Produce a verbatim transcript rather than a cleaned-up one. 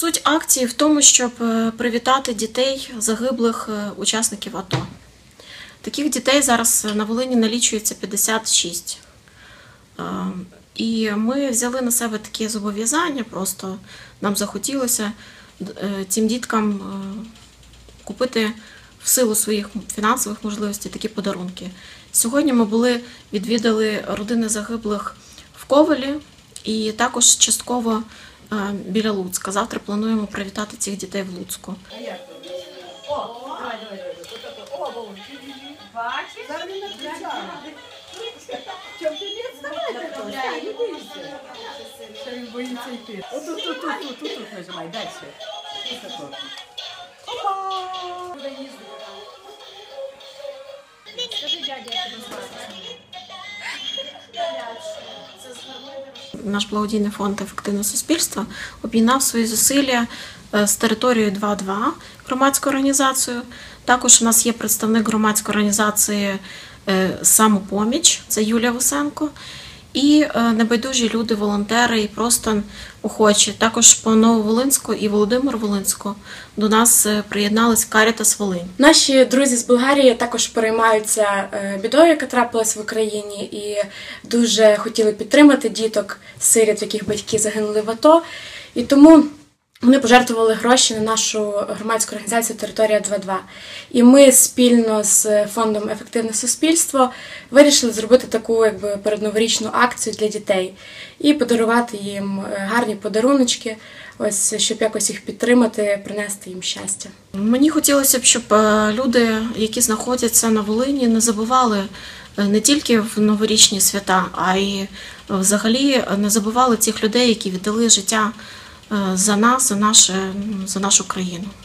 Суть акції в тому, щоб привітати дітей загиблих учасників АТО. Таких дітей зараз на Волині налічується п'ятдесят шість. І ми взяли на себе такі зобов'язання, просто нам захотілося цим діткам купити в силу своїх фінансових можливостей такі подарунки. Сьогодні ми були, відвідали родини загиблих в Ковелі і також частково біля Луцька. Завтра плануємо привітати цих дітей в Луцьку. Чому ти не вставай? Не боїшся. Що він боїться йти. Отут, тут, тут, тут, тут, тут нажимай, далі. Опа! Куди їздити? Скажи, дядя, як тебе звати? Наш благодійний фонд «Ефективне суспільство» об'єднав свої зусилля з територією два два, громадською організацією. Також у нас є представник громадської організації «Самопоміч», це Юлія Вусенко, і небайдужі люди, волонтери і просто охочі. Також по Нововолинську і Володимир Волинську до нас приєдналась Карітас Волинь. Наші друзі з Болгарії також переймаються бідою, яка трапилась в Україні, і дуже хотіли підтримати діток, сиріт, яких батьки загинули в АТО. І тому вони пожертвували гроші на нашу громадську організацію «Територія два два». І ми спільно з фондом «Ефективне суспільство» вирішили зробити таку якби передноворічну акцію для дітей і подарувати їм гарні подаруночки, ось, щоб якось їх підтримати, принести їм щастя. Мені хотілося б, щоб люди, які знаходяться на Волині, не забували не тільки в новорічні свята, а й взагалі не забували цих людей, які віддали життя за нас, за, наше, за нашу країну.